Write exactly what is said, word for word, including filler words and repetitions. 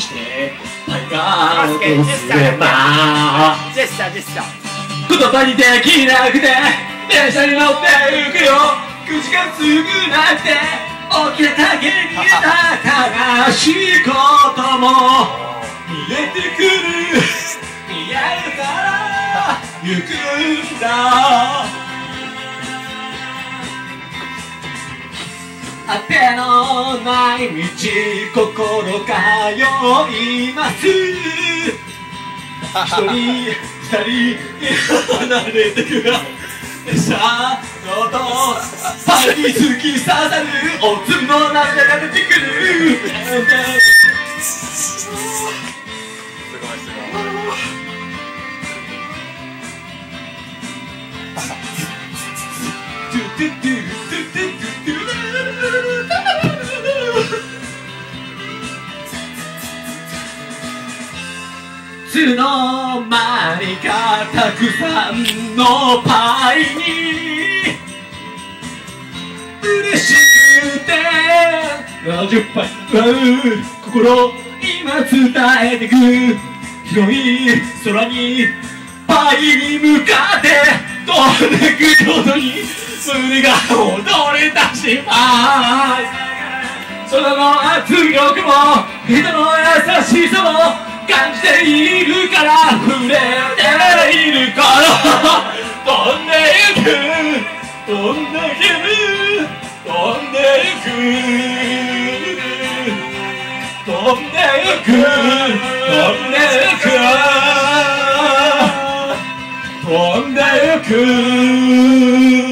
してパイがどうすればジェスチャージェスチャー言葉にできなくて電車に乗ってゆくよくじがすぐなくて起きた影にた悲しいことも見えてくる見えるから行くんだ果てのない道心通います一人二人離れてくが列車の音パイに突き刺さるおつの涙が出てくるすごいすごいつの間にかたくさんのパイに嬉しくてななじゅっパイ心今伝えてく広い空にパイに向かって飛んでくことに胸が躍り出します空の圧力も人の優しさも感じているから触れているから飛んでゆく飛んでゆく飛んでゆく飛んでゆく飛んでゆく飛んでゆく